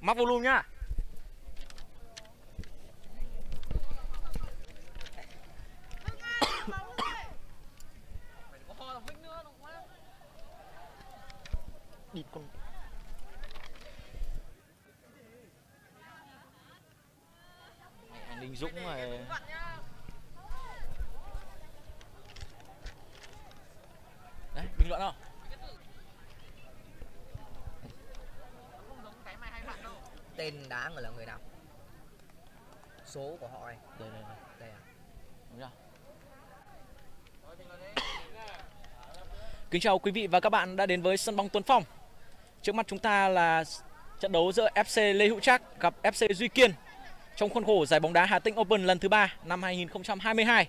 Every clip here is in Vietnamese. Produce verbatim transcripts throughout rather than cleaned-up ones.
Mắc volume nhá. Đi con. Anh Đình Dũng này. Đấy, bình luận không? Tên đá người là người nào? Số của họ đây. Đây đây đây. Đây à? Đúng chưa? Kính chào quý vị và các bạn đã đến với sân bóng Tuấn Phong. Trước mắt chúng ta là trận đấu giữa ép xê Lê Hữu Trác gặp ép xê Duy Kiên trong khuôn khổ giải bóng đá Hà Tĩnh Open lần thứ ba năm hai nghìn không trăm hai mươi hai.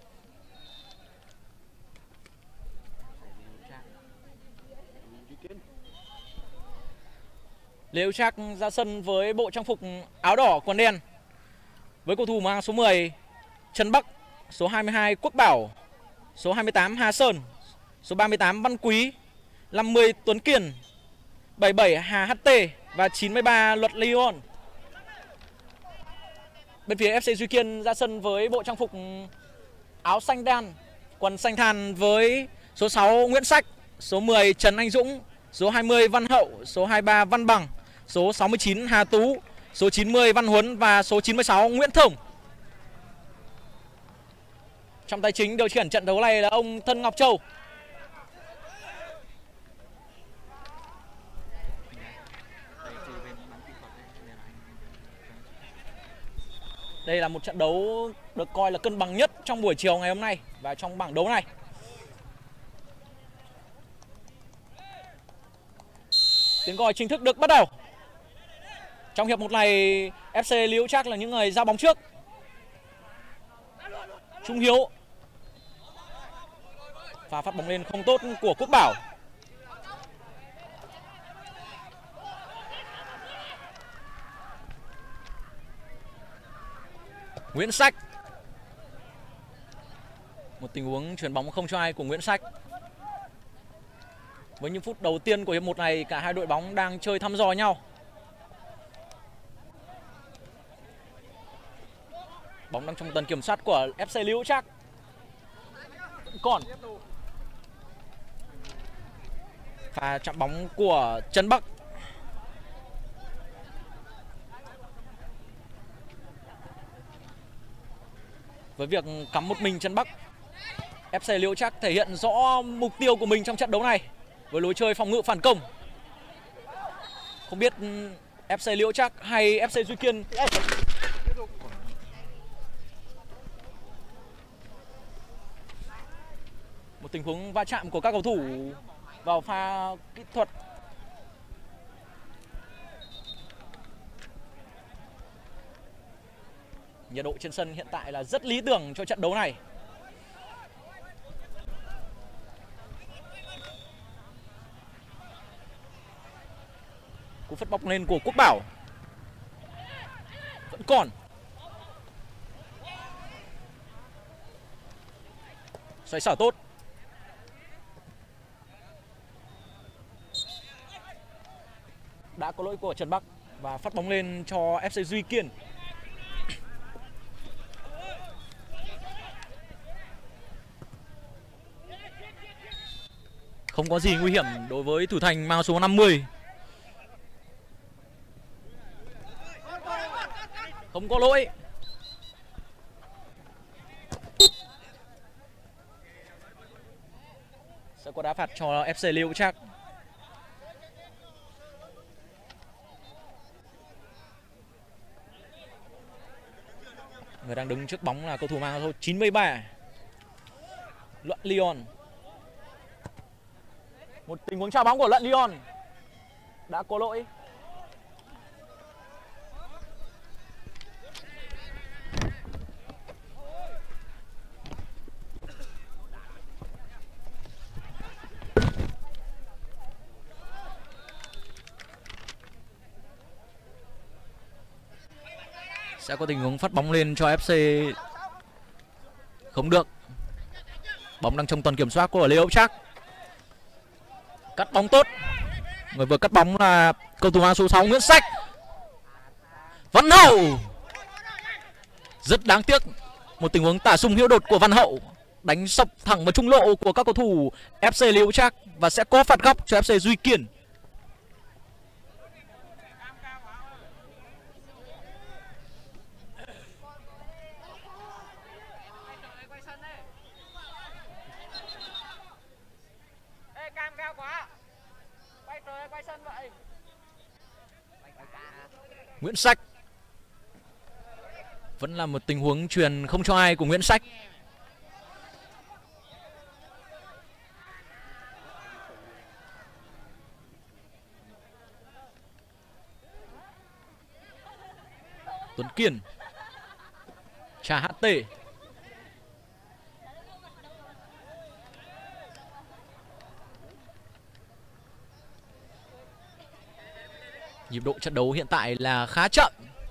Lê Hữu Trác ra sân với bộ trang phục áo đỏ quần đen với cầu thủ mang số mười Trần Bắc, số hai mươi hai Quốc Bảo, số hai mươi tám Hà Sơn, số ba mươi tám Văn Quý, năm mươi Tuấn Kiền, bảy mươi bảy Hà hát tê và chín mươi ba Luật Leon. Bên phía ép xê Duy Kiên ra sân với bộ trang phục áo xanh đan, quần xanh than với số sáu Nguyễn Sách, số mười Trần Anh Dũng, số hai mươi Văn Hậu, số hai mươi ba Văn Bằng, số sáu mươi chín Hà Tú, số chín mươi Văn Huấn và số chín mươi sáu Nguyễn Thông. Trong tay chính điều khiển trận đấu này là ông Thân Ngọc Châu. Đây là một trận đấu được coi là cân bằng nhất trong buổi chiều ngày hôm nay và trong bảng đấu này. Tiếng còi chính thức được bắt đầu. Trong hiệp một này, ép xê Lê Hữu Trác là những người ra bóng trước. Trung Hiếu. Pha phát bóng lên không tốt của Quốc Bảo. Nguyễn Sách. Một tình huống chuyền bóng không cho ai của Nguyễn Sách. Với những phút đầu tiên của hiệp một này, cả hai đội bóng đang chơi thăm dò nhau. Bóng đang trong tầm kiểm soát của ép xê Lê Hữu Trác. Còn pha chạm bóng của Trần Bắc. Với việc cắm một mình Trần Bắc, ép xê Lê Hữu Trác thể hiện rõ mục tiêu của mình trong trận đấu này với lối chơi phòng ngự phản công. Không biết ép xê Lê Hữu Trác hay ép xê Duy Kiên. Một tình huống va chạm của các cầu thủ vào pha kỹ thuật. Nhiệt độ trên sân hiện tại là rất lý tưởng cho trận đấu này. Cú phất bóng lên của Quốc Bảo. Vẫn còn. Xoay sở tốt. Đã có lỗi của Trần Bắc và phát bóng lên cho ép xê Duy Kiên. Không có gì nguy hiểm đối với thủ thành mang số năm mươi. Không có lỗi. Sẽ có đá phạt cho ép xê Lê Hữu Trác. Người đang đứng trước bóng là cầu thủ mang số chín mươi ba Luận Leon. Một tình huống trao bóng của Luận Leon. Đã có lỗi. Sẽ có tình huống phát bóng lên cho ép xê. Không được. Bóng đang trong tầm kiểm soát của Lê Hữu Trác. Cắt bóng tốt. Người vừa cắt bóng là cầu thủ mang số sáu Nguyễn Sách. Văn Hậu. Rất đáng tiếc, một tình huống tả sung hữu đột của Văn Hậu đánh sập thẳng vào trung lộ của các cầu thủ ép xê Liễu Trác và sẽ có phạt góc cho ép xê Duy Kiên. Nguyễn Sách. Vẫn là một tình huống truyền không cho ai của Nguyễn Sách. Tuấn Kiên. Trà hát tê. Nhịp độ trận đấu hiện tại là khá chậm.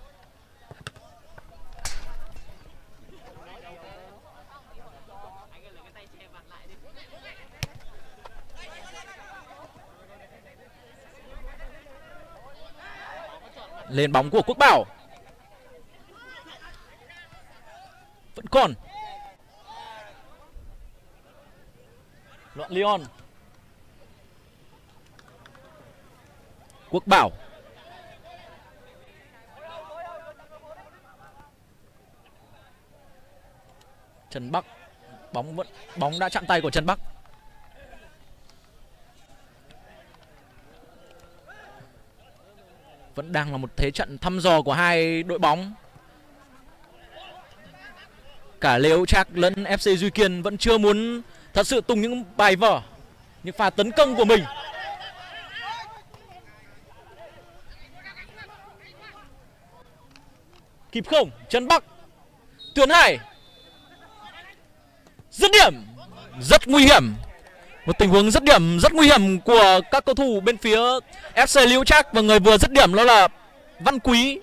Lên bóng của Quốc Bảo. Vẫn còn. Loạn Leon. Quốc Bảo. Trần Bắc. Bóng vẫn bóng đã chạm tay của Trần Bắc. Vẫn đang là một thế trận thăm dò của hai đội bóng. Cả Liễu Trác lẫn ép xê Duy Kiên vẫn chưa muốn thật sự tung những bài vở, những pha tấn công của mình. Kịp không? Trần Bắc. Tuyến Hải. Dứt điểm. Rất nguy hiểm. Một tình huống dứt điểm rất nguy hiểm của các cầu thủ bên phía ép xê Liễu Trác, và người vừa dứt điểm đó là Văn Quý.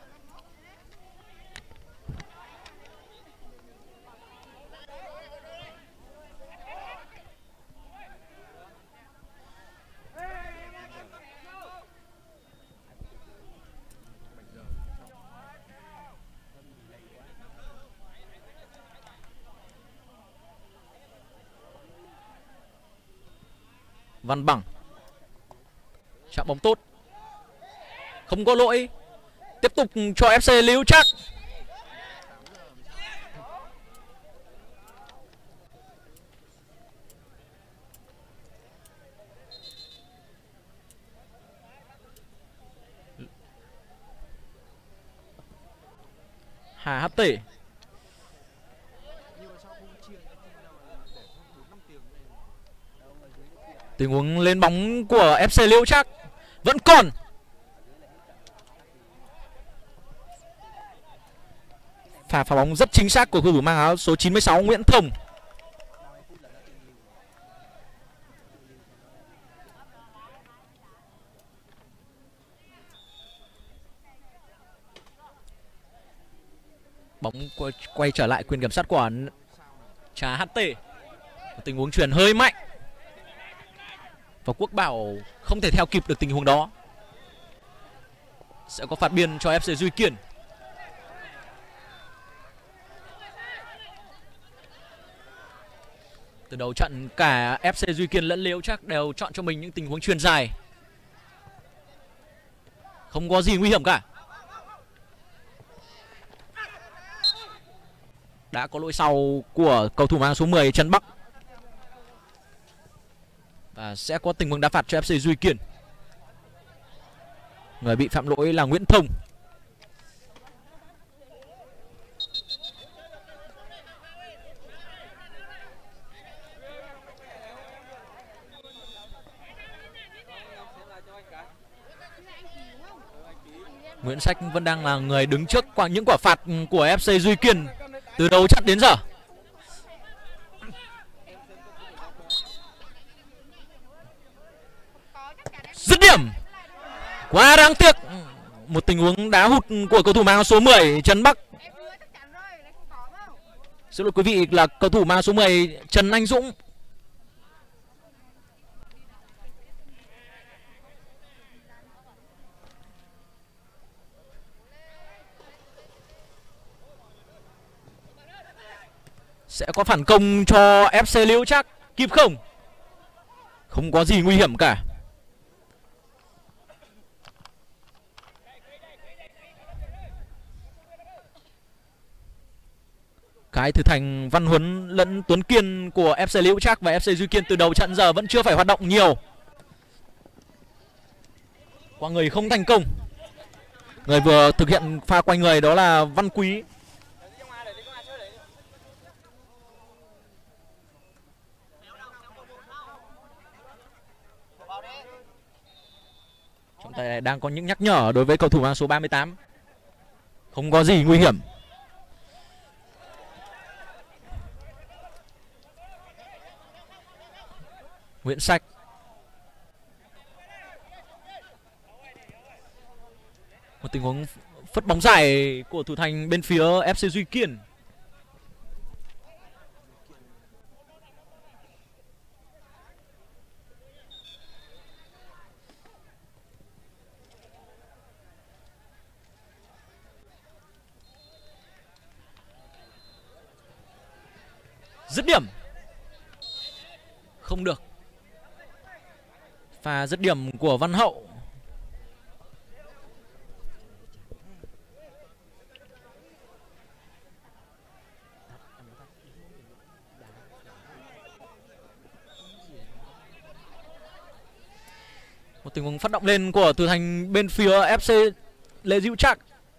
Văn Bằng. Chạm bóng tốt. Không có lỗi. Tiếp tục cho ép xê Liễu Trác. Hà hát tê. Tình huống lên bóng của ép xê Liễu Trác vẫn còn. Pha phá bóng rất chính xác của cầu thủ mang áo số chín mươi sáu Nguyễn Thông. Bóng quay, quay trở lại quyền kiểm soát của Trà hát tê. Một tình huống chuyền hơi mạnh và Quốc Bảo không thể theo kịp được tình huống đó. Sẽ có phạt biên cho ép xê Duy Kiên. Từ đầu trận cả ép xê Duy Kiên lẫn Liễu Trác đều chọn cho mình những tình huống chuyền dài. Không có gì nguy hiểm cả. Đã có lỗi sau của cầu thủ mang số mười Trần Bắc. Và sẽ có tình huống đá phạt cho ép xê Duy Kiên. Người bị phạm lỗi là Nguyễn Thông. Nguyễn Sách vẫn đang là người đứng trước qua những quả phạt của ép xê Duy Kiên từ đầu trận đến giờ. Dứt điểm. Quá đáng tiếc. Một tình huống đá hụt của cầu thủ mang số mười Trần Bắc. Xin lỗi quý vị, là cầu thủ mang số mười Trần Anh Dũng. Sẽ có phản công cho ép xê Liễu Trác, kịp không? Không có gì nguy hiểm cả. Cái thử thành Văn Huấn lẫn Tuấn Kiên của ép xê Liễu Trác và ép xê Duy Kiên từ đầu trận giờ vẫn chưa phải hoạt động nhiều. Qua người không thành công. Người vừa thực hiện pha quay người đó là Văn Quý. Trọng tài này đang có những nhắc nhở đối với cầu thủ mang số ba mươi tám. Không có gì nguy hiểm. Nguyễn Sạch. Một tình huống phất bóng dài của thủ thành bên phía ép xê Duy Kiên. Dứt điểm. Không được. Pha dứt điểm của Văn Hậu. Một tình huống phát động lên của thủ thành bên phía ép xê Lê Diệu Trác.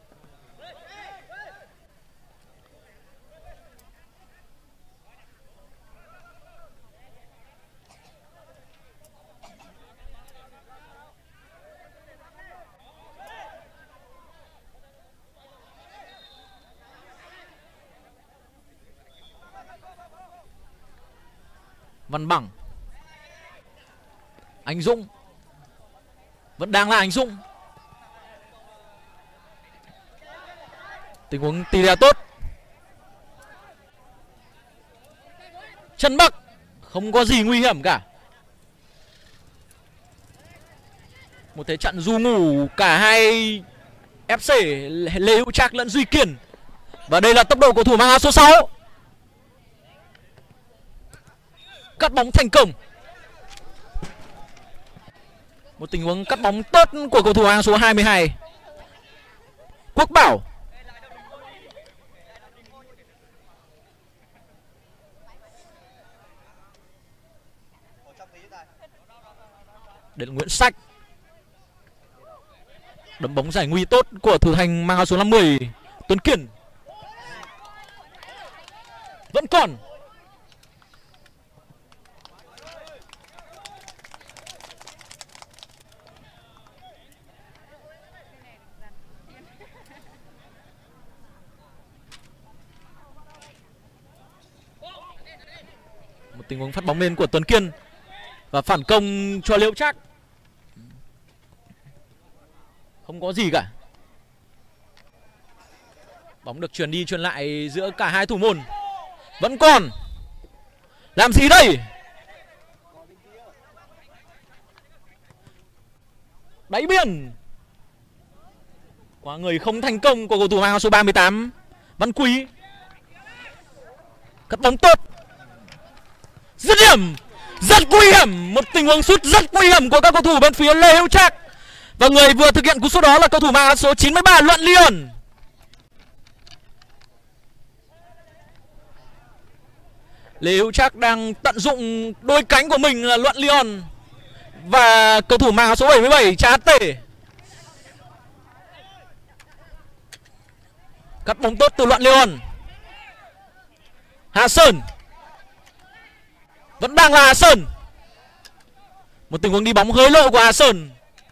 Văn Bằng. Anh Dũng. Vẫn đang là anh Dũng. Tình huống tỉ lệ tốt. Trần Bắc. Không có gì nguy hiểm cả. Một thế trận du ngủ cả hai ép xê Lê Hữu Trác lẫn Duy Kiên. Và đây là tốc độ của thủ mang áo số sáu. Cắt bóng thành công. Một tình huống cắt bóng tốt của cầu thủ áo số hai mươi hai Quốc Bảo. Đến Nguyễn Sách. Đấm bóng giải nguy tốt của thủ thành mang áo số năm mươi Tuấn Kiên. Vẫn còn. Một tình huống phát bóng lên của Tuấn Kiên và phản công cho Liễu Trác. Không có gì cả. Bóng được truyền đi truyền lại giữa cả hai thủ môn. Vẫn còn. Làm gì đây? Đáy biên. Quá người không thành công của cầu thủ mang áo số ba mươi tám Văn Quý. Cắt bóng tốt. Dứt điểm. Rất nguy hiểm. Một tình huống sút rất nguy hiểm của các cầu thủ bên phía Lê Hữu Trác. Và người vừa thực hiện cú sút đó là cầu thủ mang áo số chín mươi ba Luận Lion. Lê Hữu Trác đang tận dụng đôi cánh của mình là Luận Lion. Và cầu thủ mang áo số bảy mươi bảy Trá Tể. Cắt bóng tốt từ Luận Lion. Hà Sơn. Vẫn đang là Hà Sơn. Một tình huống đi bóng hơi lộ của Hà Sơn.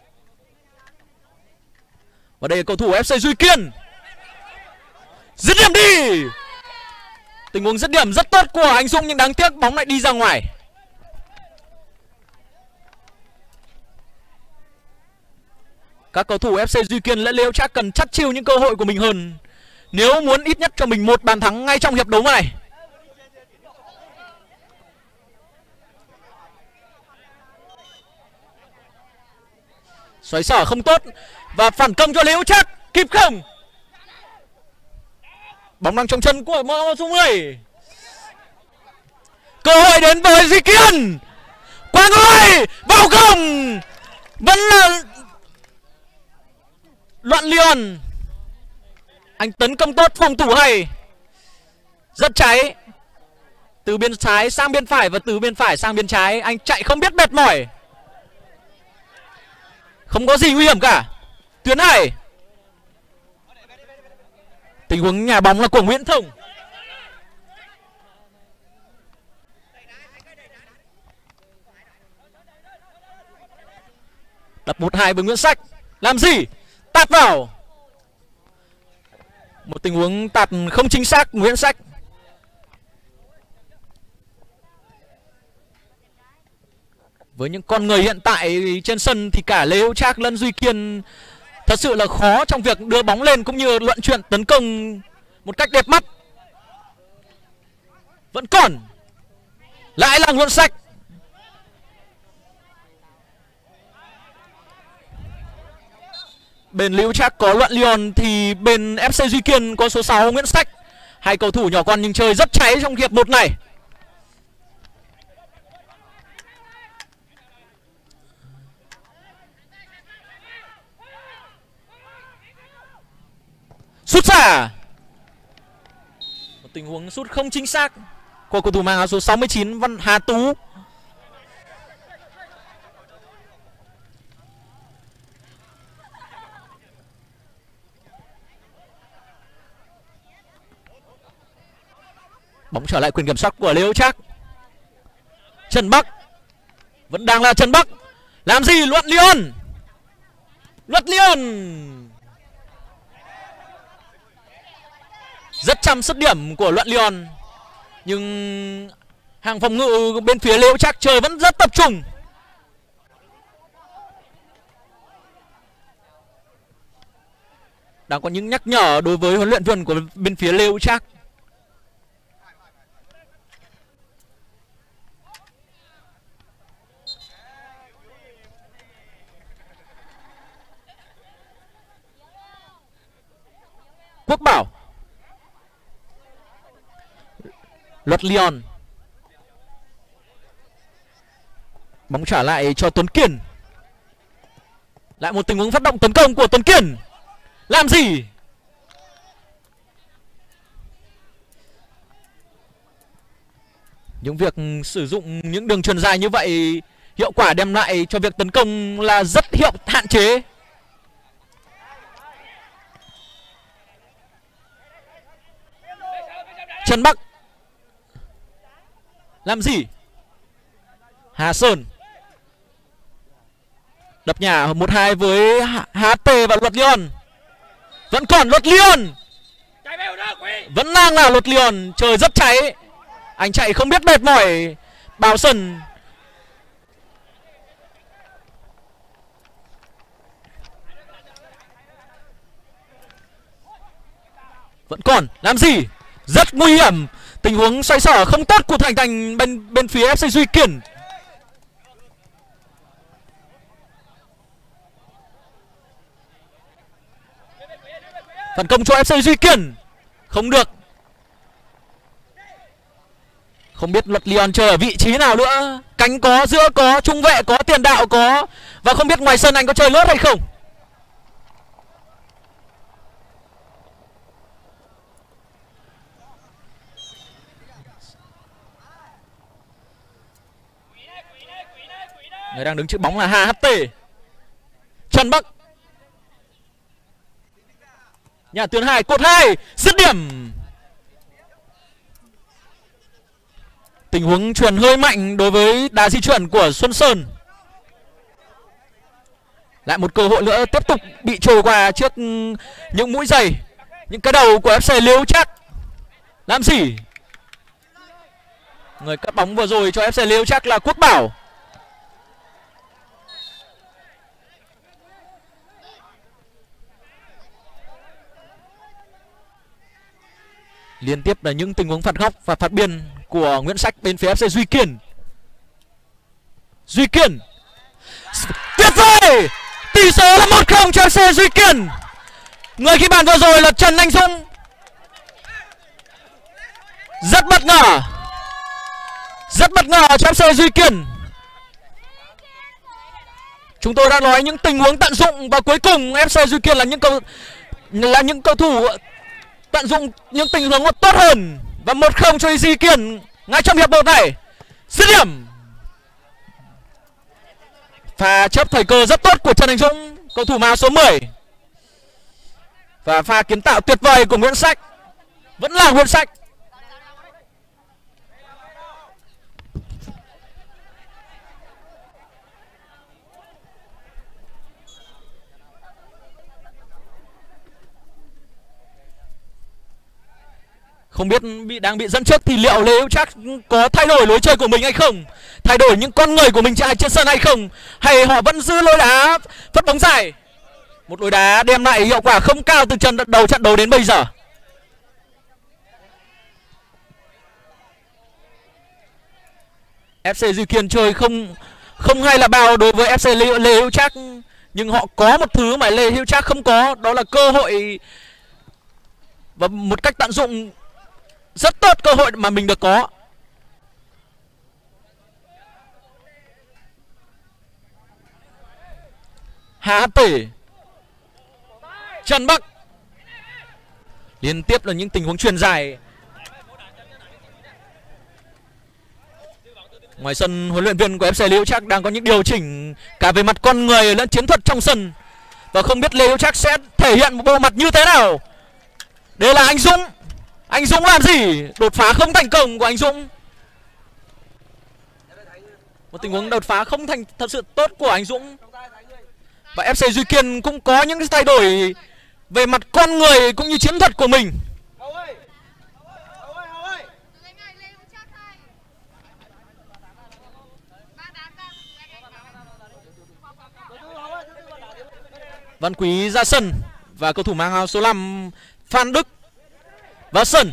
Và đây là cầu thủ ép xê Duy Kiên. Dứt điểm đi. Tình huống dứt điểm rất tốt của anh Dũng nhưng đáng tiếc bóng lại đi ra ngoài. Các cầu thủ ép xê Duy Kiên lẫn Lê Hữu Trác cần chắt chiu những cơ hội của mình hơn nếu muốn ít nhất cho mình một bàn thắng ngay trong hiệp đấu này. Xoáy sở không tốt. Và phản công cho Lê Hữu Trác. Kịp không? Bóng đang trong chân của số mười. Cơ hội đến với Duy Kiên. Qua người vào công, vẫn là Loạn Leon. Anh tấn công tốt, phòng thủ hay, rất cháy. Từ bên trái sang bên phải và từ bên phải sang bên trái, anh chạy không biết mệt mỏi, không có gì nguy hiểm cả. Tuyến hay. Tình huống nhà bóng là của Nguyễn Thông. Đập một hai với Nguyễn Sách. Làm gì? Tạt vào. Một tình huống tạt không chính xác Nguyễn Sách. Với những con người hiện tại trên sân thì cả Lê Hữu Trác lẫn Duy Kiên thật sự là khó trong việc đưa bóng lên cũng như luận chuyện tấn công một cách đẹp mắt. Vẫn còn. Lại là Nguyễn Sách. Bên Lê Hữu Trác có Loạn Leon thì bên ép xê Duy Kiên có số sáu Nguyễn Sách. Hai cầu thủ nhỏ con nhưng chơi rất cháy trong hiệp một này. Sút xa. Một tình huống sút không chính xác của cầu thủ mang áo số sáu mươi chín Văn Hà Tú. Bóng trở lại quyền kiểm soát của Lê Hữu Trác. Trần Bắc. Vẫn đang là Trần Bắc. Làm gì? Loạn Leon. Loạn Leon. Rất chăm dứt điểm của Loạn Leon. Nhưng hàng phòng ngự bên phía Lê Hữu Trác chơi vẫn rất tập trung. Đang có những nhắc nhở đối với huấn luyện viên của bên phía Lê Hữu Trác. Quốc Bảo. Luật Leon. Bóng trả lại cho Tuấn Kiên. Lại một tình huống phát động tấn công của Tuấn Kiên. Làm gì? Những việc sử dụng những đường truyền dài như vậy, hiệu quả đem lại cho việc tấn công là rất hiệu hạn chế. Trần Bắc. Làm gì? Hà Sơn. Đập nhà một hai với hát pê và Luật Leon. Vẫn còn Luật Leon. Vẫn đang là Luật Leon. Trời rất cháy. Anh chạy không biết mệt mỏi. Bao sân. Vẫn còn. Làm gì? Rất nguy hiểm. Tình huống xoay sở không tốt của Thành Thành bên bên phía ép xê Duy Kiên. Phản công cho ép xê Duy Kiên. Không được. Không biết Luật Leon chơi ở vị trí nào nữa. Cánh có, giữa có, trung vệ có, tiền đạo có. Và không biết ngoài sân anh có chơi lướt hay không. Người đang đứng trước bóng là hát tê. Trần Bắc. Nhà tuyến hai, cột hai, dứt điểm. Tình huống truyền hơi mạnh đối với đá di chuyển của Xuân Sơn. Lại một cơ hội nữa tiếp tục bị trôi qua trước những mũi giày, những cái đầu của ép xê Lê Hữu Trác. Làm gì? Người cắt bóng vừa rồi cho ép xê Lê Hữu Trác là Quốc Bảo. Liên tiếp là những tình huống phạt góc và phạt biên của Nguyễn Sách bên phía ép xê Duy Kiên. Duy Kiên. Tuyệt vời. Tỷ số là một không cho ép xê Duy Kiên. Người ghi bàn vừa rồi là Trần Anh Dũng. Rất bất ngờ. Rất bất ngờ cho ép xê Duy Kiên. Chúng tôi đã nói những tình huống tận dụng và cuối cùng ép xê Duy Kiên là những cầu là những cầu thủ tận dụng những tình huống tốt hơn và một không cho Duy Kiên ngay trong hiệp một này. Dứt điểm. Pha chấp thời cơ rất tốt của Trần Anh Dũng, cầu thủ áo số mười. Và pha kiến tạo tuyệt vời của Nguyễn Sách. Vẫn là Nguyễn Sách. Không biết bị đang bị dẫn trước thì liệu Lê Hữu Trác có thay đổi lối chơi của mình hay không, thay đổi những con người của mình trên sân hay không, hay họ vẫn giữ lối đá phất bóng dài. Một lối đá đem lại hiệu quả không cao từ trận đầu trận đấu đến bây giờ. ép xê Duy Kiên chơi không không hay là bao đối với ép xê Lê, Lê Hữu Trác, nhưng họ có một thứ mà Lê Hữu Trác không có, đó là cơ hội và một cách tận dụng rất tốt cơ hội mà mình được có. Hà hát tê, Trần Bắc, liên tiếp là những tình huống chuyền dài. Ngoài sân, huấn luyện viên của ép xê Lê Hữu Trác đang có những điều chỉnh cả về mặt con người lẫn chiến thuật trong sân, và không biết Lê Hữu Trác sẽ thể hiện một bộ mặt như thế nào. Đây là anh Dũng. Anh Dũng làm gì? Đột phá không thành công của anh Dũng. Một tình huống đột phá không thành thật sự tốt của anh Dũng. Và ép xê Duy Kiên cũng có những thay đổi về mặt con người cũng như chiến thuật của mình. Văn Quý ra sân và cầu thủ mang áo số năm Phan Đức vào sân.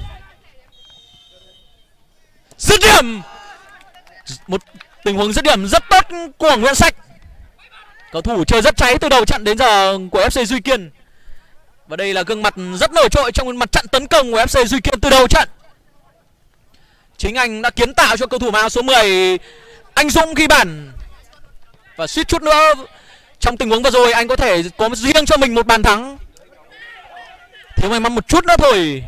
Dứt điểm. Một tình huống dứt điểm rất tốt của Nguyễn Sách. Cầu thủ chơi rất cháy từ đầu trận đến giờ của ép xê Duy Kiên. Và đây là gương mặt rất nổi trội trong mặt trận tấn công của ép xê Duy Kiên từ đầu trận. Chính anh đã kiến tạo cho cầu thủ áo số mười anh Dũng ghi bàn. Và suýt chút nữa trong tình huống vừa rồi anh có thể có riêng cho mình một bàn thắng. Thiếu may mắn một chút nữa thôi.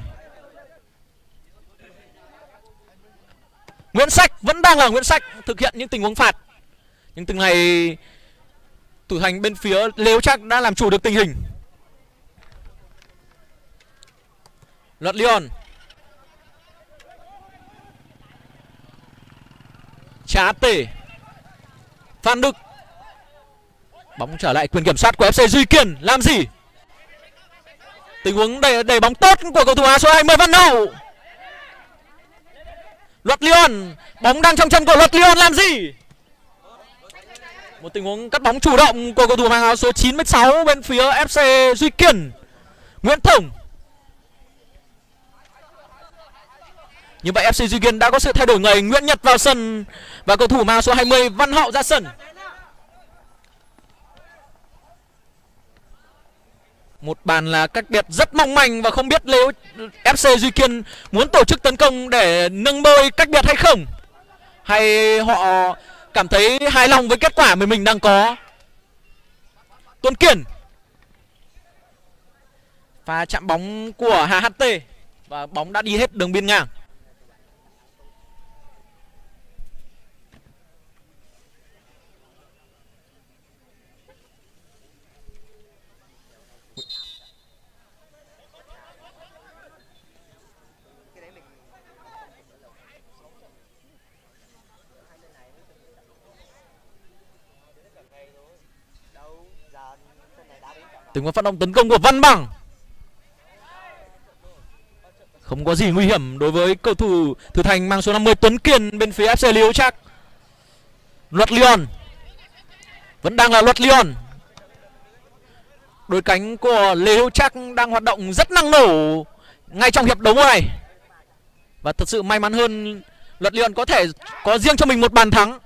Nguyễn Sách vẫn đang là Nguyễn Sách thực hiện những tình huống phạt. Nhưng từng này thủ thành bên phía Lê Hữu Trác đã làm chủ được tình hình. Luật Leon, Trá Tề, Phan Đức. Bóng trở lại quyền kiểm soát của ép xê Duy Kiên. Làm gì? Tình huống đẩy, đẩy bóng tốt của cầu thủ áo số hai mươi Văn Hậu. Luật Leon, bóng đang trong chân của Luật Leon. Làm gì? Một tình huống cắt bóng chủ động của cầu thủ mang áo số chín mươi sáu bên phía ép xê Duy Kiên, Nguyễn Thông. Như vậy ép xê Duy Kiên đã có sự thay đổi người. Nguyễn Nhật vào sân và cầu thủ mang áo số hai mươi Văn Hậu ra sân. Một bàn là cách biệt rất mong manh và không biết nếu ép xê Duy Kiên muốn tổ chức tấn công để nâng bôi cách biệt hay không, hay họ cảm thấy hài lòng với kết quả mà mình đang có. Tuấn Kiên, pha chạm bóng của hát hát tê và bóng đã đi hết đường biên ngang. Tình huống phát động tấn công của Văn Bằng, không có gì nguy hiểm đối với cầu thủ thủ thành mang số năm mươi Tuấn Kiên bên phía ép xê Lê Hữu Trác. Luật Leon, vẫn đang là Luật Leon. Đôi cánh của Lê Hữu Trác đang hoạt động rất năng nổ ngay trong hiệp đấu này. Và thật sự may mắn hơn, Luật Leon có thể có riêng cho mình một bàn thắng.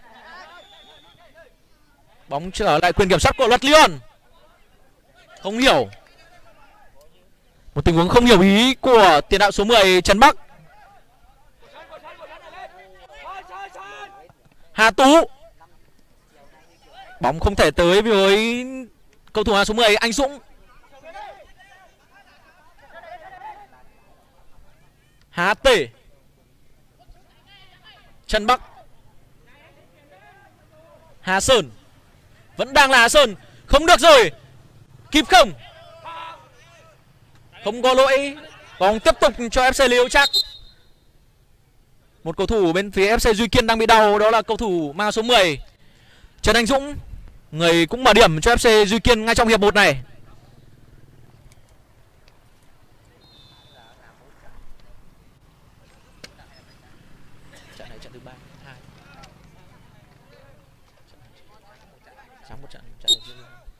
Bóng trở lại quyền kiểm soát của Luật Leon. Không hiểu. Một tình huống không hiểu ý của tiền đạo số mười Trần Bắc. Hà Tú. Bóng không thể tới với cầu thủ áo số mười Anh Dũng. Hà Tể. Trần Bắc. Hà Sơn. Vẫn đang là Hà Sơn. Không được rồi. Kịp không? Không có lỗi. Bóng tiếp tục cho ép xê Liêu Trác. Một cầu thủ bên phía ép xê Duy Kiên đang bị đau, đó là cầu thủ mang số mười Trần Anh Dũng, người cũng mở điểm cho ép xê Duy Kiên ngay trong hiệp một này. Trận này trận thứ ba, hai. Sáng một trận, trận này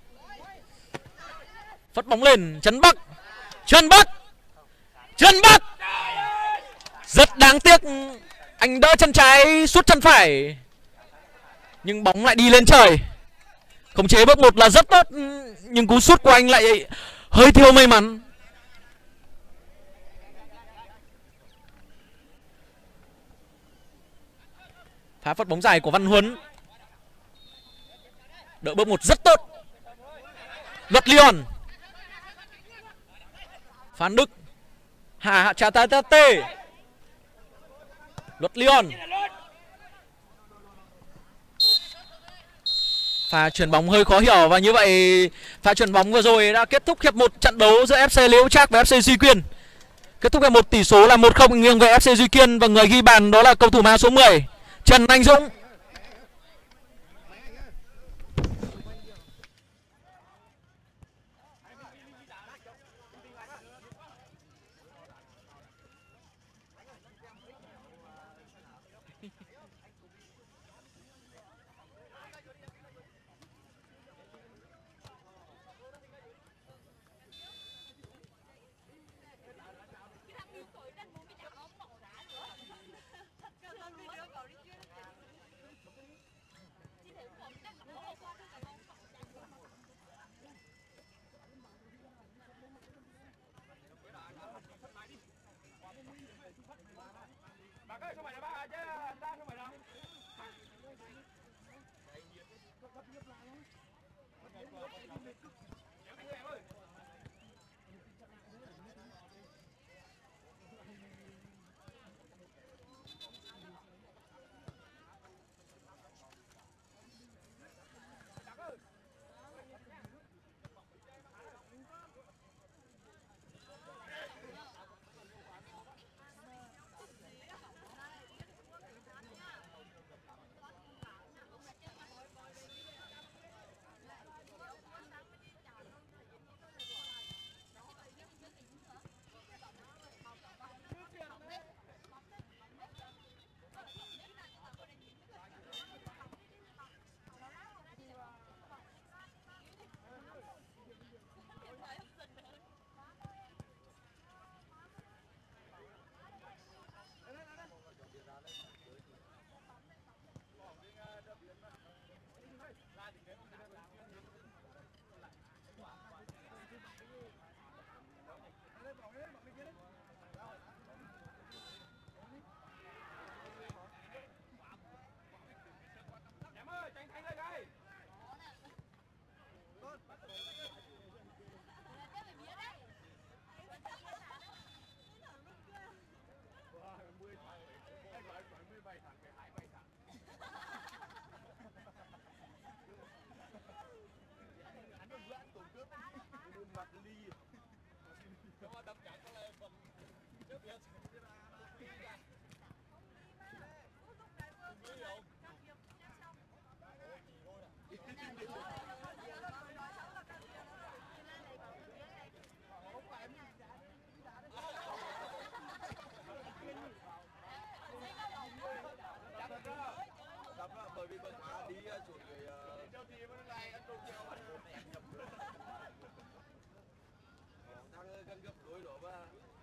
phất bóng lên, Trần Bắc. Trần Bắc. Trần Bắc. Rất đáng tiếc, anh đỡ chân trái sút chân phải nhưng bóng lại đi lên trời. Khống chế bước một là rất tốt nhưng cú sút của anh lại hơi thiếu may mắn. Phá phất bóng dài của Văn Huấn. Đỡ bước một rất tốt. Luật Lyon. Phan Đức. Hà Trà Tà Tà Tê. Luật Lyon. Pha chuyển bóng hơi khó hiểu và như vậy pha chuyển bóng vừa rồi đã kết thúc hiệp một trận đấu giữa ép xê Liễu Trác và ép xê Duy Kiên. Kết thúc hiệp một tỷ số là một không nghiêng về ép xê Duy Kiên và người ghi bàn đó là cầu thủ mang số mười Trần Anh Dũng.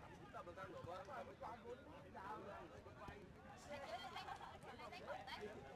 Hãy subscribe cho kênh Ghiền Mì Gõ để không bỏ lỡ những video hấp dẫn.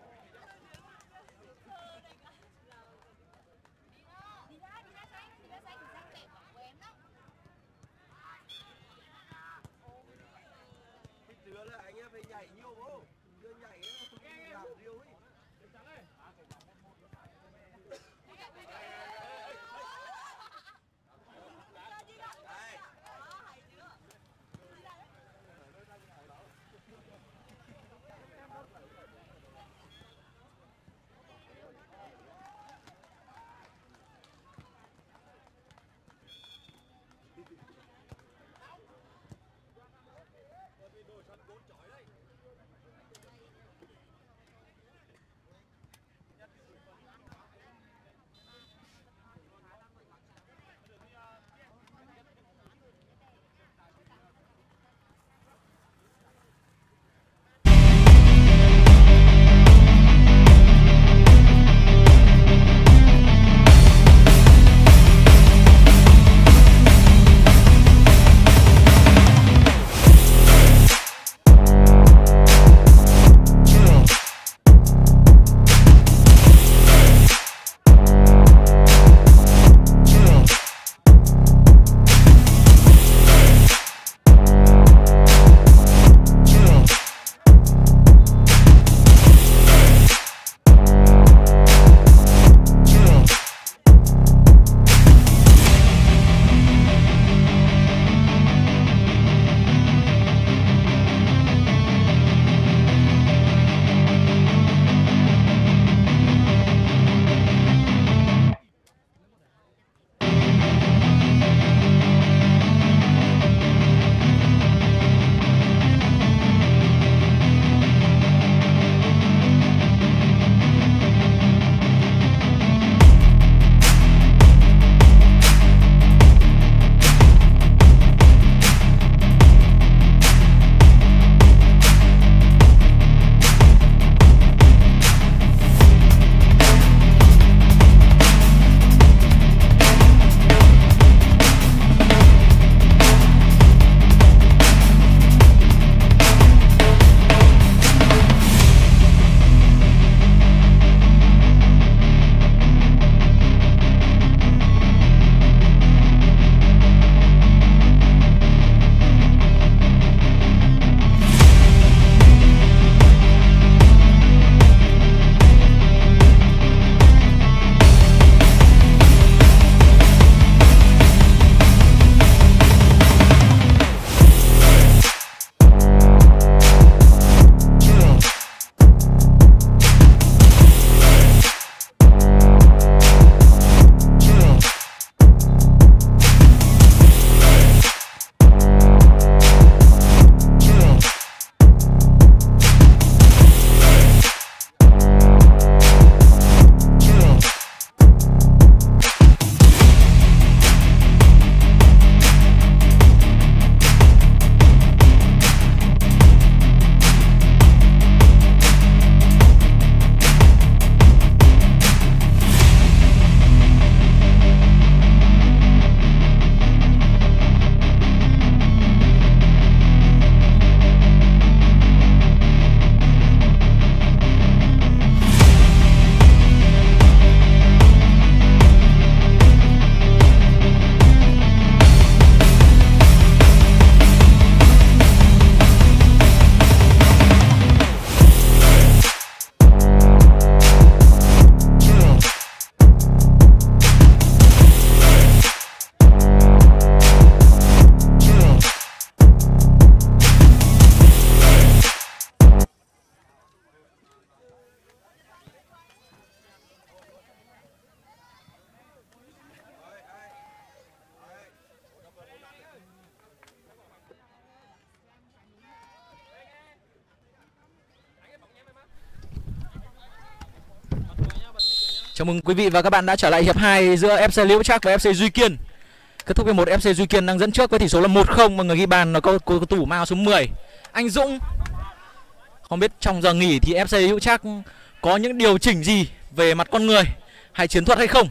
Chào mừng quý vị và các bạn đã trở lại hiệp hai giữa ép xê Liễu Trác và ép xê Duy Kiên. Kết thúc hiệp một, ép xê Duy Kiên đang dẫn trước với tỷ số là một không, và người ghi bàn là cầu cầu thủ mang áo số mười anh Dũng. Không biết trong giờ nghỉ thì ép xê Liễu Trác có những điều chỉnh gì về mặt con người hay chiến thuật hay không.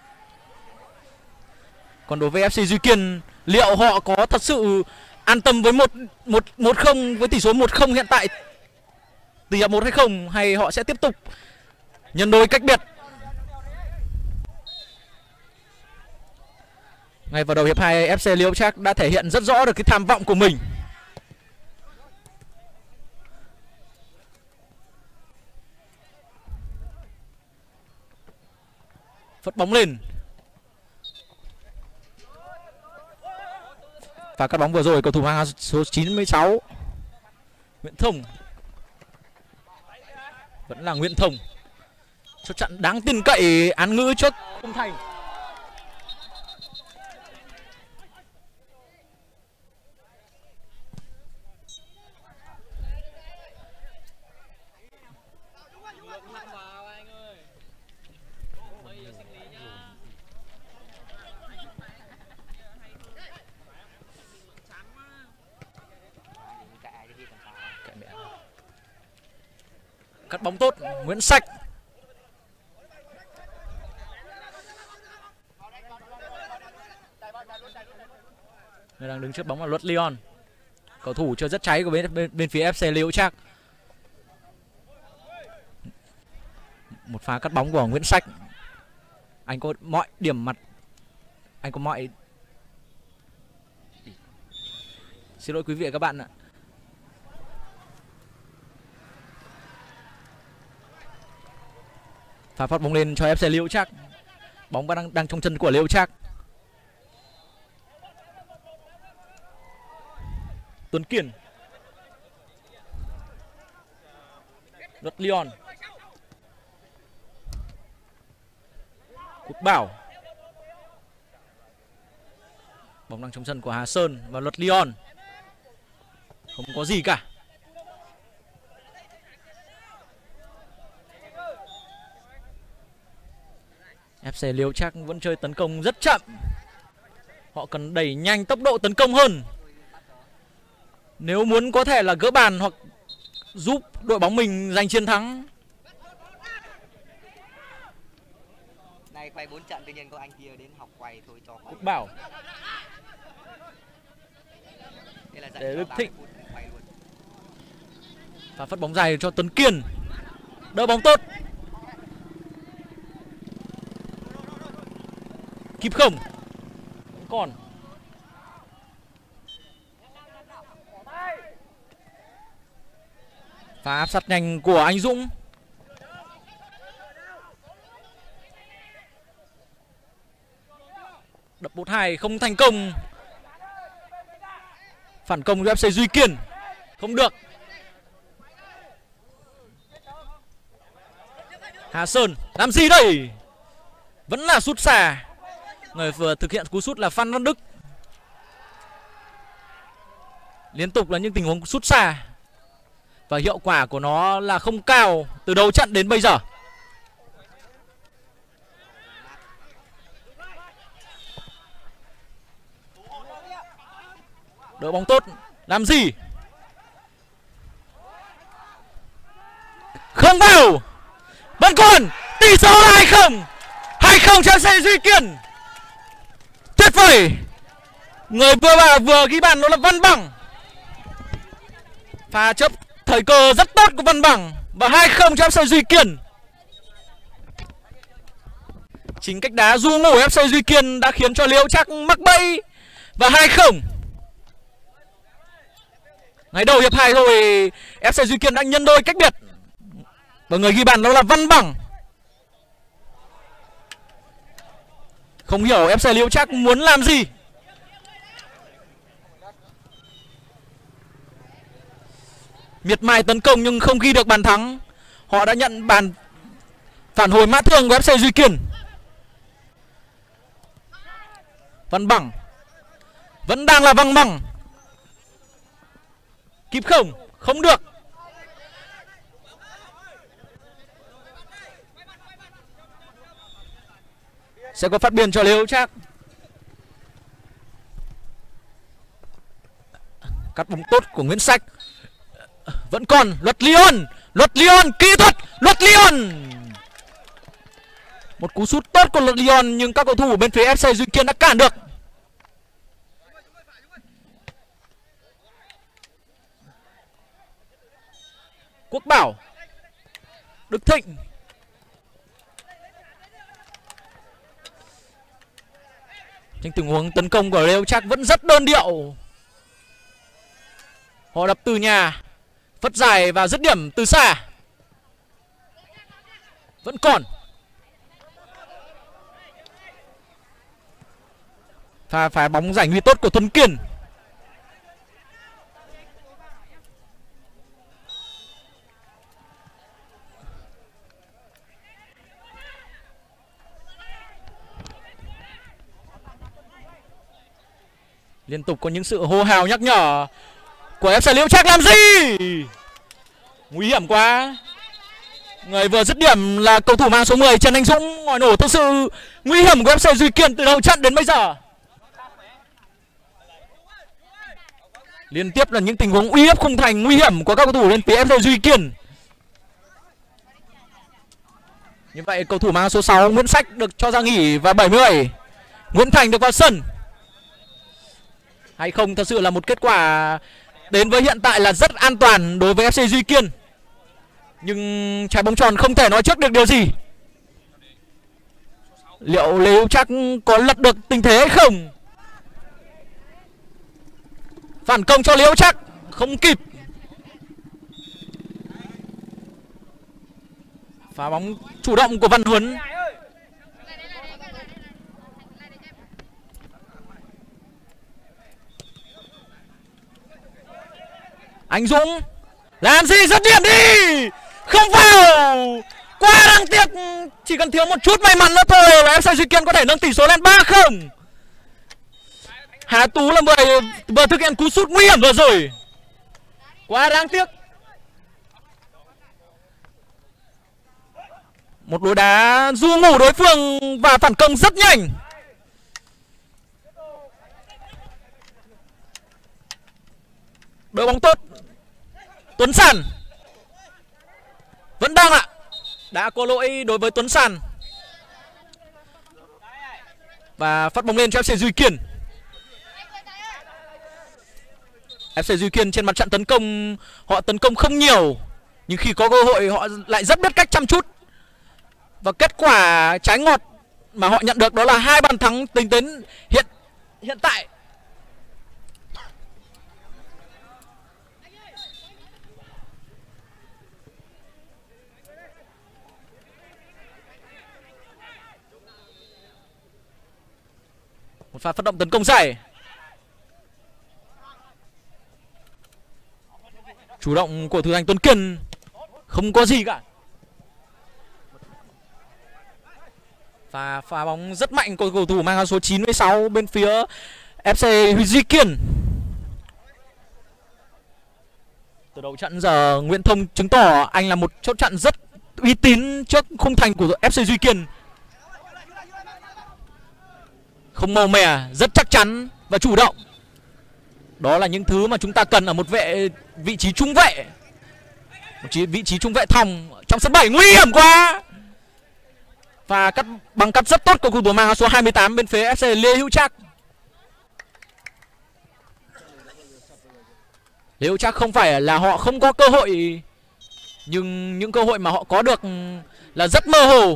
Còn đối với ép xê Duy Kiên, liệu họ có thật sự an tâm với một một một không với tỷ số một không hiện tại từ hiệp một hay không, hay họ sẽ tiếp tục nhân đôi cách biệt. Ngay vào đầu hiệp hai, ép xê Liễu Trác đã thể hiện rất rõ được cái tham vọng của mình. Phất bóng lên. Và cắt bóng vừa rồi cầu thủ mang số chín mươi sáu Nguyễn Thông. Vẫn là Nguyễn Thông. Chốt chặn đáng tin cậy án ngữ trước khung thành. Cắt bóng tốt, Nguyễn Sạch. Người đang đứng trước bóng là Luật Leon. Cầu thủ chơi rất cháy của bên, bên, bên phía ép xê Liễu Trác. Một pha cắt bóng của Nguyễn Sạch. Anh có mọi điểm mặt. Anh có mọi... Xin lỗi quý vị và các bạn ạ. Pha phát bóng lên cho ép xê Liễu Trác. Bóng đang đang trong chân của Liễu Trác. Tuấn Kiên. Luật Leon. Quốc Bảo. Bóng đang trong chân của Hà Sơn và Luật Leon. Không có gì cả. ép xê Liễu Trác vẫn chơi tấn công rất chậm. Họ cần đẩy nhanh tốc độ tấn công hơn nếu muốn có thể là gỡ bàn hoặc giúp đội bóng mình giành chiến thắng. Này quay bốn trận tự nhiên có anh kia đến học quay thôi cho Quốc Bảo. Để Đức Thịnh. Và phát bóng dài cho Tuấn Kiên. Đỡ bóng tốt. Kịp không? Vẫn còn. Và áp sát nhanh của anh Dũng. Đập một hai không thành công. Phản công của ép xê Duy Kiên. Không được. Hà Sơn làm gì đây? Vẫn là sút xa. Người vừa thực hiện cú sút là Phan Văn Đức. Liên tục là những tình huống sút xa. Và hiệu quả của nó là không cao từ đầu trận đến bây giờ. Đỡ bóng tốt. Làm gì? Không vào. Vẫn còn. Tỷ số là hai không. hai không cho ép xê Duy Kiên. Tuyệt vời. Người vừa vào vừa ghi bàn đó là Văn Bằng. Pha chớp thời cơ rất tốt của Văn Bằng. Và hai không cho ép xê Duy Kiên. Chính cách đá du ngủ ép xê Duy Kiên đã khiến cho Liễu Trác mắc bẫy. Và hai không. Ngày đầu hiệp hai rồi ép xê Duy Kiên đã nhân đôi cách biệt. Và người ghi bàn đó là Văn Bằng. Không hiểu ép xê Liễu Trác muốn làm gì. Miệt mài tấn công nhưng không ghi được bàn thắng. Họ đã nhận bàn phản hồi mã thương của ép xê Duy Kiên. Văn Bằng. Vẫn đang là Văn Bằng. Kịp không? Không được. Sẽ có phát biên cho Lê Hữu Trác. Cắt bóng tốt của Nguyễn Sách. Vẫn còn Luật Lyon. Luật Lyon kỹ thuật. Luật Lyon. Một cú sút tốt của Luật Lyon nhưng các cầu thủ bên phía ép xê Duy Kiên đã cản được. Quốc Bảo. Đức Thịnh. Trong tình huống tấn công của Lê Hữu Trác vẫn rất đơn điệu. Họ đập từ nhà, phất dài và dứt điểm từ xa. Vẫn còn. Pha phá bóng giải nguy tốt của Tuấn Kiên. Liên tục có những sự hô hào nhắc nhở của ép xê Liễu Trác làm gì. Nguy hiểm quá. Người vừa dứt điểm là cầu thủ mang số mười Trần Anh Dũng. Ngòi nổ thực sự nguy hiểm của ép xê Duy Kiên từ đầu trận đến bây giờ. Liên tiếp là những tình huống uy hiếp khung thành nguy hiểm của các cầu thủ lên phía ép xê Duy Kiên. Như vậy cầu thủ mang số sáu Nguyễn Sách được cho ra nghỉ và bảy mươi bảy Nguyễn Thành được vào sân. Hay không, thật sự là một kết quả đến với hiện tại là rất an toàn đối với ép xê Duy Kiên. Nhưng trái bóng tròn không thể nói trước được điều gì. Liệu Lê Hữu Trác có lật được tình thế hay không? Phản công cho Lê Hữu Trác không kịp. Phá bóng chủ động của Văn Huấn. Anh Dũng làm gì, dứt điểm đi. Không vào. Quá đáng tiếc. Chỉ cần thiếu một chút may mắn nữa thôi là ép xê Duy Kiên có thể nâng tỷ số lên ba không. Hà Tú là người vừa thực hiện cú sút nguy hiểm vừa rồi. Quá đáng tiếc. Một đối đá du ngủ đối phương và phản công rất nhanh. Đội bóng tốt. Tuấn Sàn vẫn đang ạ. Đã có lỗi đối với Tuấn Sàn. Và phát bóng lên cho ép xê Duy Kiên. ép xê Duy Kiên trên mặt trận tấn công, họ tấn công không nhiều, nhưng khi có cơ hội họ lại rất biết cách chăm chút. Và kết quả trái ngọt mà họ nhận được đó là hai bàn thắng tính đến hiện hiện tại. Một pha phát động tấn công dài. Chủ động của thủ thành Tuấn Kiên không có gì cả. Và pha bóng rất mạnh của cầu thủ mang áo số chín mươi sáu bên phía ép xê Duy Kiên. Từ đầu trận giờ Nguyễn Thông chứng tỏ anh là một chốt chặn rất uy tín trước khung thành của ép xê Duy Kiên. Không màu mè, rất chắc chắn và chủ động. Đó là những thứ mà chúng ta cần ở một vệ vị trí trung vệ. Một vị trí trung vệ thòng trong sân bảy, nguy hiểm quá. Và cắt bằng cắt rất tốt của cầu thủ mang áo số hai mươi tám bên phía ép xê Lê Hữu Trác. Lê Hữu Trác không phải là họ không có cơ hội, nhưng những cơ hội mà họ có được là rất mơ hồ.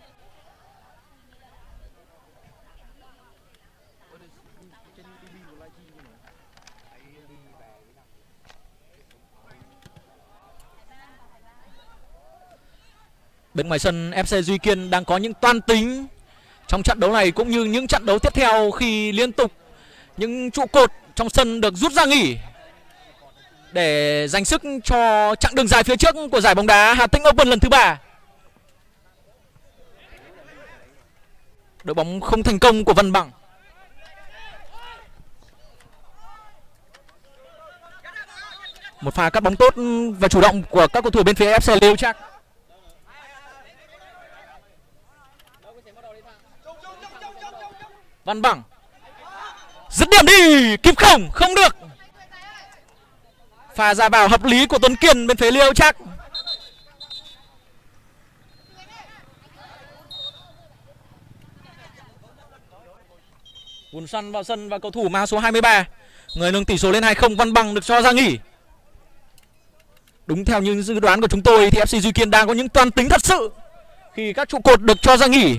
Bên ngoài sân ép xê Duy Kiên đang có những toan tính trong trận đấu này cũng như những trận đấu tiếp theo, khi liên tục những trụ cột trong sân được rút ra nghỉ để dành sức cho chặng đường dài phía trước của giải bóng đá Hà Tĩnh Open lần thứ ba. Đội bóng không thành công của Văn Bằng. Một pha cắt bóng tốt và chủ động của các cầu thủ bên phía ép xê Lê Hữu Trác. Văn Bằng dứt điểm đi, kịp không? Không được. Pha ra vào hợp lý của Tuấn Kiên bên phía Lê Hữu Trác. Bùn Săn vào sân và cầu thủ mang số hai mươi ba, người nâng tỷ số lên hai không, Văn Bằng được cho ra nghỉ. Đúng theo những dự đoán của chúng tôi thì ép xê Duy Kiên đang có những toan tính thật sự khi các trụ cột được cho ra nghỉ.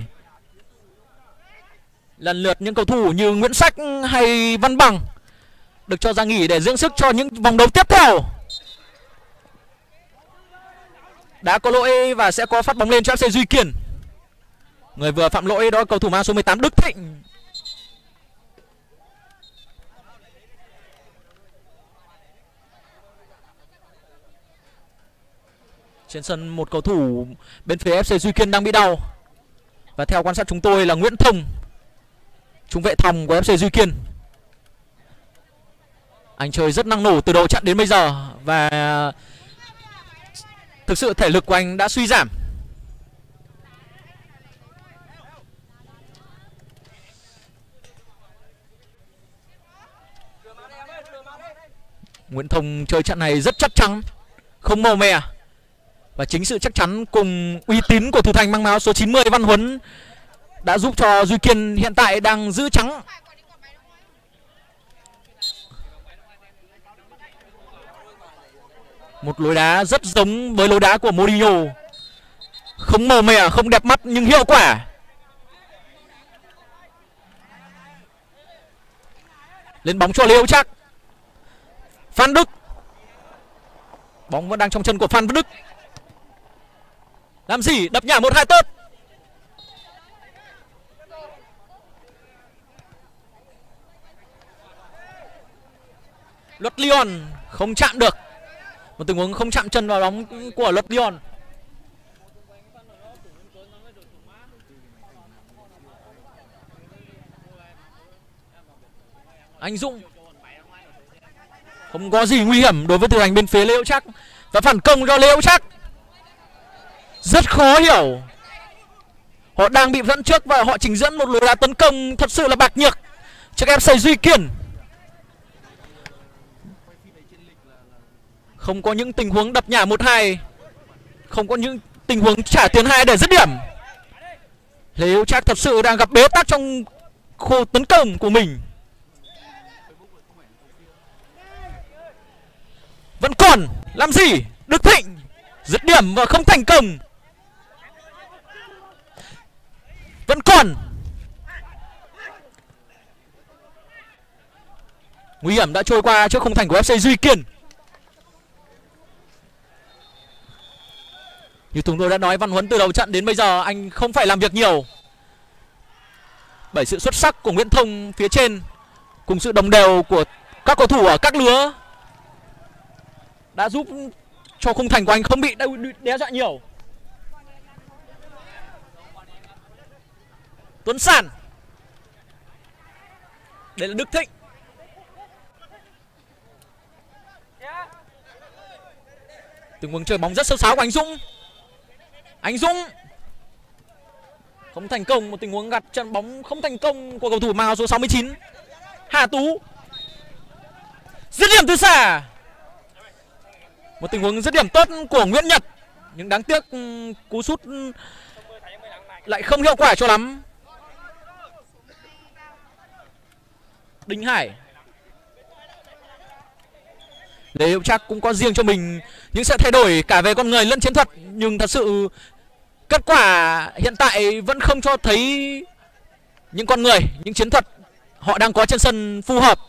Lần lượt những cầu thủ như Nguyễn Sách hay Văn Bằng được cho ra nghỉ để dưỡng sức cho những vòng đấu tiếp theo. Đã có lỗi và sẽ có phát bóng lên cho ép xê Duy Kiên. Người vừa phạm lỗi đó là cầu thủ mang số mười tám Đức Thịnh. Trên sân một cầu thủ bên phía ép xê Duy Kiên đang bị đau. Và theo quan sát chúng tôi là Nguyễn Thông, trung vệ thòng của ép xê Duy Kiên. Anh chơi rất năng nổ từ đầu trận đến bây giờ và thực sự thể lực của anh đã suy giảm. Nguyễn Thông chơi trận này rất chắc chắn, không màu mè. Và chính sự chắc chắn cùng uy tín của thủ thành mang áo số chín mươi Văn Huấn đã giúp cho Duy Kiên hiện tại đang giữ trắng. Một lối đá rất giống với lối đá của Mourinho. Không màu mè, không đẹp mắt nhưng hiệu quả. Lên bóng cho Lê Hữu Trác. Phan Đức. Bóng vẫn đang trong chân của Phan Đức. Làm gì? Đập nhả một hai tốt. Luật Lyon không chạm được. Một tình huống không chạm chân vào bóng của Luật Lyon. Anh Dũng không có gì nguy hiểm đối với thủ thành bên phía Lê Hữu Trác. Và phản công cho Lê Hữu Trác. Rất khó hiểu. Họ đang bị dẫn trước và họ trình dẫn một lối đá tấn công thật sự là bạc nhược trước ép xê Duy Kiên. Không có những tình huống đập nhả một hai, không có những tình huống trả tiền hai để dứt điểm. Lê Hữu Trác thật sự đang gặp bế tắc trong khu tấn công của mình. Vẫn còn làm gì? Đức Thịnh dứt điểm và không thành công. Vẫn còn. Nguy hiểm đã trôi qua trước khung thành của ép xê Duy Kiên. Như chúng tôi đã nói, Văn Huấn từ đầu trận đến bây giờ anh không phải làm việc nhiều. Bởi sự xuất sắc của Nguyễn Thông phía trên cùng sự đồng đều của các cầu thủ ở các lứa đã giúp cho khung thành của anh không bị đe dọa nhiều. Tuấn Sản. Đây là Đức Thịnh. Tình huống chơi bóng rất sâu sáo của anh Dũng. Anh Dũng không thành công. Một tình huống gặt chân bóng không thành công của cầu thủ mang áo số sáu mươi chín Hà Tú. Dứt điểm từ xa. Một tình huống dứt điểm tốt của Nguyễn Nhật, nhưng đáng tiếc cú sút lại không hiệu quả cho lắm. Đinh Hải. Lê Hữu Trác cũng có riêng cho mình những sự thay đổi cả về con người lẫn chiến thuật, nhưng thật sự kết quả hiện tại vẫn không cho thấy những con người, những chiến thuật họ đang có trên sân phù hợp.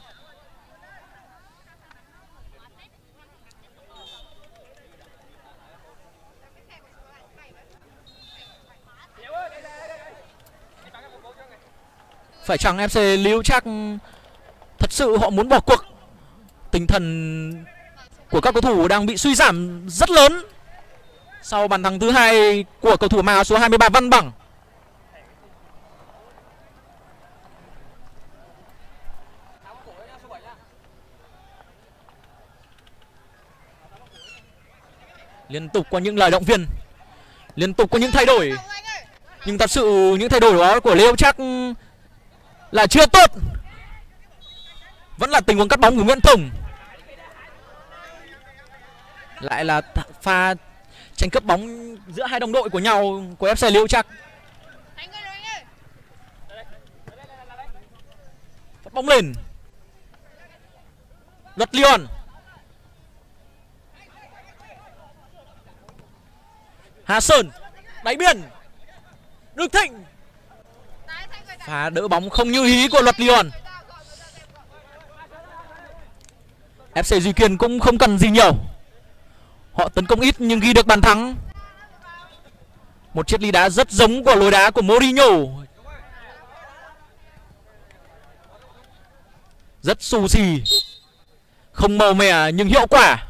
Phải chăng ép xê Lê Hữu Trác thật sự họ muốn bỏ cuộc? Tinh thần của các cầu thủ đang bị suy giảm rất lớn sau bàn thắng thứ hai của cầu thủ mang áo số hai mươi ba Văn Bằng. Liên tục có những lời động viên, liên tục có những thay đổi, nhưng thật sự những thay đổi đó của Lê Hữu Trác là chưa tốt. Vẫn là tình huống cắt bóng của Nguyễn Thông. Lại là pha tranh cướp bóng giữa hai đồng đội của nhau của ép xê Liễu Trác. Phát bóng lên. Luật Lyon. Hà Sơn đáy biên. Đức Thịnh. Pha đỡ bóng không như ý của Luật Lyon. ép xê Duy Kiên cũng không cần gì nhiều. Họ tấn công ít nhưng ghi được bàn thắng. Một chiếc ly đá rất giống của lối đá của Mourinho. Rất xù xì, không màu mè nhưng hiệu quả.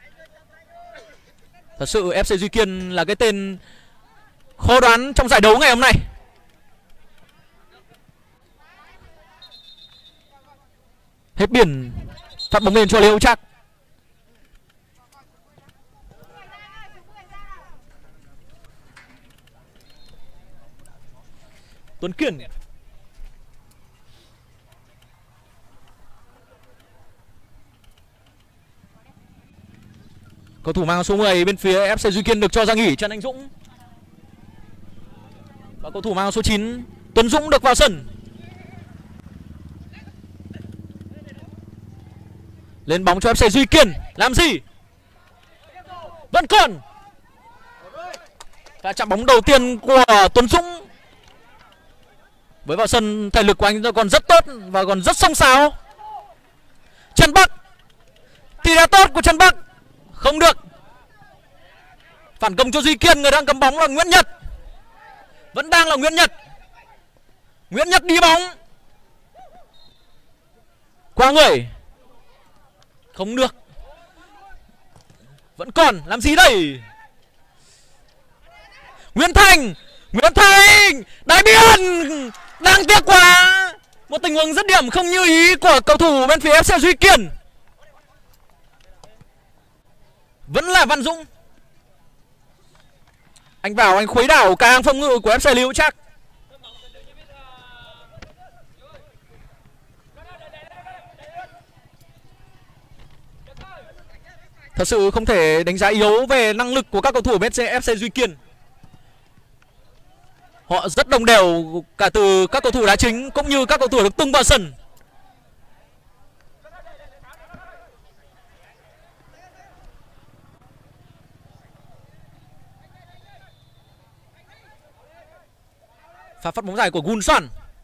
Thật sự ép xê Duy Kiên là cái tên khó đoán trong giải đấu ngày hôm nay. Hết biển. Phát bóng lên cho Liễu Trác. Tuấn Kiên. Cầu thủ mang số mười bên phía ép xê Duy Kiên được cho ra nghỉ, Trần Anh Dũng. Và cầu thủ mang số chín Tuấn Dũng được vào sân. Lên bóng cho ép xê Duy Kiên. Làm gì? Vẫn còn. Và chạm bóng đầu tiên của Tuấn Dũng. Với vào sân, thể lực của anh còn rất tốt và còn rất xông xáo. Trần Bắc. Thì đã tốt của Trần Bắc. Không được. Phản công cho Duy Kiên. Người đang cầm bóng là Nguyễn Nhật. Vẫn đang là Nguyễn Nhật. Nguyễn Nhật đi bóng. Qua người. Không được. Vẫn còn. Làm gì đây? Nguyễn Thành. Nguyễn Thành. Đáy biên. Đáng tiếc quá. Một tình huống dứt điểm không như ý của cầu thủ bên phía ép xê Duy Kiên. Vẫn là Văn Dũng. Anh vào anh khuấy đảo cả hàng phòng ngự của ép xê Liễu Trác. Thật sự không thể đánh giá yếu về năng lực của các cầu thủ bên ép xê Duy Kiên. Họ rất đồng đều cả từ các cầu thủ đá chính cũng như các cầu thủ được tung vào sân. Pha phát bóng dài của Gunson.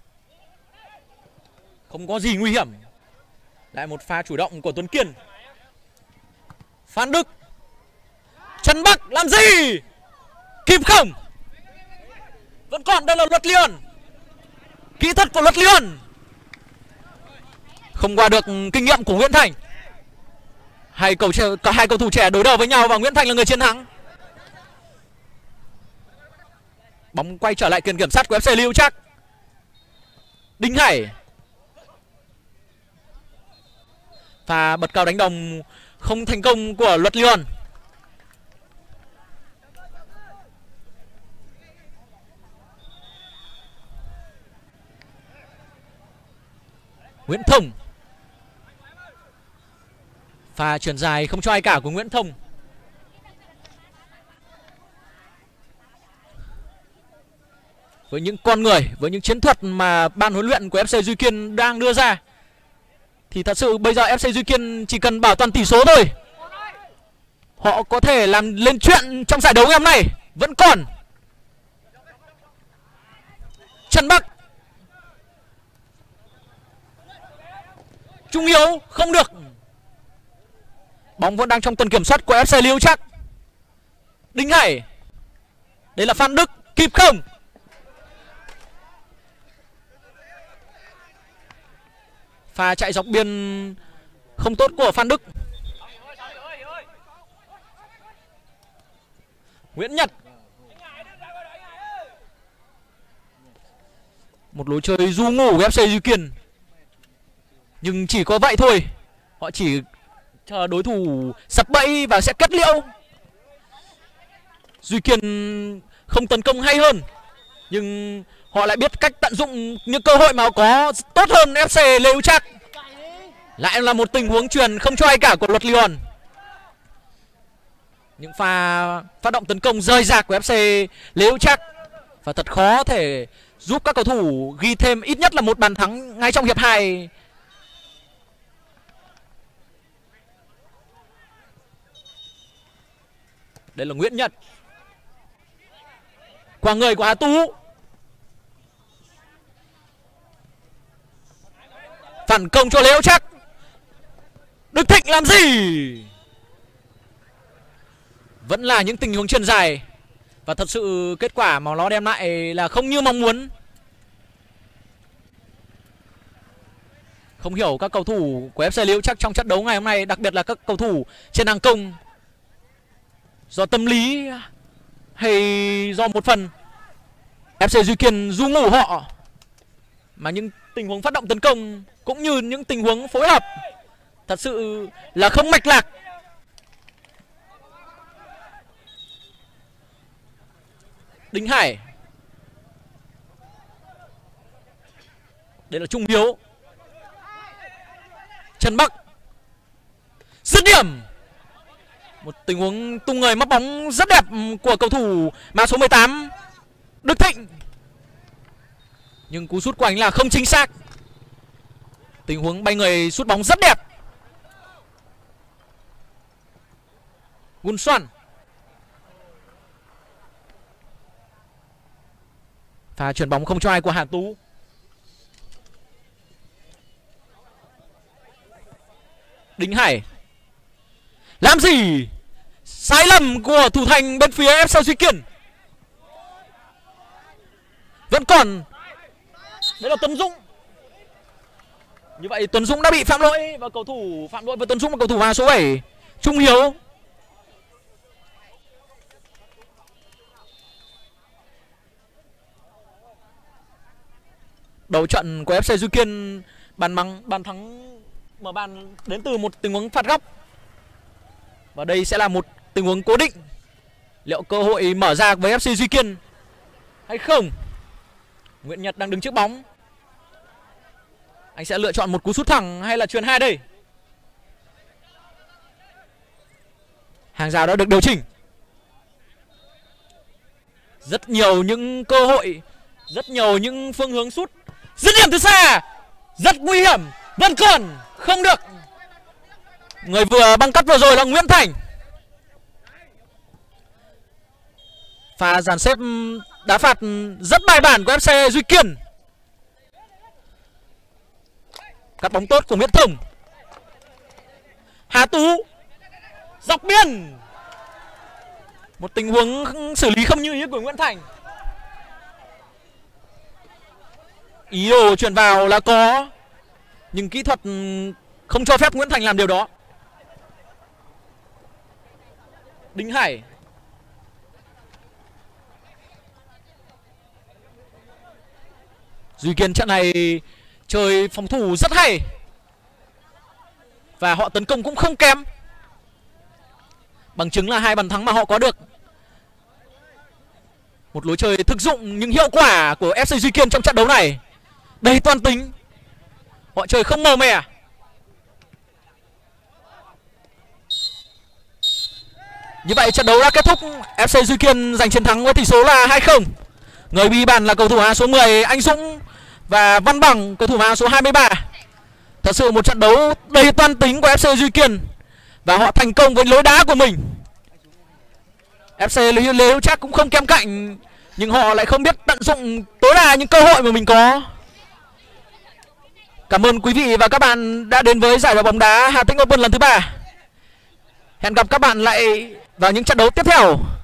Không có gì nguy hiểm. Lại một pha chủ động của Tuấn Kiên. Phan Đức. Trần Bắc làm gì? Kịp không? Vẫn còn. Đây là Luật Lyon. Kỹ thuật của Luật Lyon. Không qua được kinh nghiệm của Nguyễn Thành. Hai cầu cả hai cầu thủ trẻ đối đầu với nhau và Nguyễn Thành là người chiến thắng. Bóng quay trở lại quyền kiểm soát của ép xê Liễu Trác. Đinh Hải. Pha bật cao đánh đồng không thành công của Luật Lyon. Nguyễn Thông. Pha chuyền dài không cho ai cả của Nguyễn Thông. Với những con người, với những chiến thuật mà ban huấn luyện của ép xê Duy Kiên đang đưa ra, thì thật sự bây giờ ép xê Duy Kiên chỉ cần bảo toàn tỷ số thôi, họ có thể làm lên chuyện trong giải đấu ngày hôm nay. Vẫn còn. Trần Bắc. Trung Hiếu. Không được. Bóng vẫn đang trong tầm kiểm soát của ép xê Liễu Trác. Đinh Hải. Đây là Phan Đức. Kịp không? Pha chạy dọc biên không tốt của Phan Đức. Nguyễn Nhật. Một lối chơi du ngủ của ép xê Duy Kiên. Nhưng chỉ có vậy thôi. Họ chỉ chờ đối thủ sập bẫy và sẽ kết liễu. Duy Kiên không tấn công hay hơn, nhưng Họ lại biết cách tận dụng những cơ hội mà có tốt hơn ép xê Lê Hữu Trác. Lại là một tình huống chuyền không cho ai cả của luật Lyon. Những pha phát động tấn công rời rạc của ép xê Lê Hữu Trác và thật khó thể giúp các cầu thủ ghi thêm ít nhất là một bàn thắng ngay trong hiệp hai. Đây là Nguyễn Nhật. Qua người của Hà Tú. Phản công cho Lê Hữu Trác. Đức Thịnh làm gì? Vẫn là những tình huống chuyền dài. Và thật sự kết quả mà nó đem lại là không như mong muốn. Không hiểu các cầu thủ của ép xê Lê Hữu Trác trong trận đấu ngày hôm nay, đặc biệt là các cầu thủ trên hàng công, do tâm lý hay do một phần ép xê Duy Kiên du ngủ họ, mà những tình huống phát động tấn công cũng như những tình huống phối hợp thật sự là không mạch lạc. Đinh Hải. Đây là Trung Hiếu. Trần Bắc. Dứt điểm. Một tình huống tung người mắc bóng rất đẹp của cầu thủ mang số mười tám Đức Thịnh. Nhưng cú sút của anh là không chính xác. Tình huống bay người sút bóng rất đẹp. Gun Soan. Pha chuyển bóng không cho ai của Hà Tú. Đinh Hải. Làm gì? Sai lầm của thủ thành bên phía ép xê Duy Kiên. Vẫn còn. Đấy là Tuấn Dũng. Như vậy Tuấn Dũng đã bị phạm lỗi. Và cầu thủ phạm lỗi với Tuấn Dũng và cầu thủ vào số bảy Trung Hiếu. Đầu trận của ép xê Duy Kiên, bàn mắng bàn thắng mở bàn đến từ một tình huống phạt góc. Và đây sẽ là một tình huống cố định. Liệu cơ hội mở ra với ép xê Duy Kiên hay không? Nguyễn Nhật đang đứng trước bóng. Anh sẽ lựa chọn một cú sút thẳng hay là chuyền hai đây? Hàng rào đã được điều chỉnh. Rất nhiều những cơ hội, rất nhiều những phương hướng sút. Dứt điểm từ xa, rất nguy hiểm. Vẫn còn không được. Người vừa băng cắt vừa rồi là Nguyễn Thành. Pha dàn xếp đá phạt rất bài bản của ép xê Duy Kiên. Cắt bóng tốt của Nguyễn Thông. Hà Tú. Dọc biên. Một tình huống xử lý không như ý của Nguyễn Thành. Ý đồ chuyển vào là có, nhưng kỹ thuật không cho phép Nguyễn Thành làm điều đó. Đinh Hải. Duy Kiên trận này chơi phòng thủ rất hay. Và họ tấn công cũng không kém. Bằng chứng là hai bàn thắng mà họ có được. Một lối chơi thực dụng nhưng hiệu quả của ép xê Duy Kiên trong trận đấu này. Đầy toan tính. Họ chơi không mờ mè. Như vậy trận đấu đã kết thúc. ép xê Duy Kiên giành chiến thắng với tỷ số là hai không. Người ghi bàn là cầu thủ áo số mười Anh Dũng và Văn Bằng, cầu thủ áo số hai mươi ba. Thật sự một trận đấu đầy toan tính của ép xê Duy Kiên. Và họ thành công với lối đá của mình. ép xê Lê Hữu Trác cũng không kém cạnh, nhưng họ lại không biết tận dụng tối đa những cơ hội mà mình có. Cảm ơn quý vị và các bạn đã đến với giải đấu bóng đá Hà Tĩnh Open lần thứ ba. Hẹn gặp các bạn lại vào những trận đấu tiếp theo.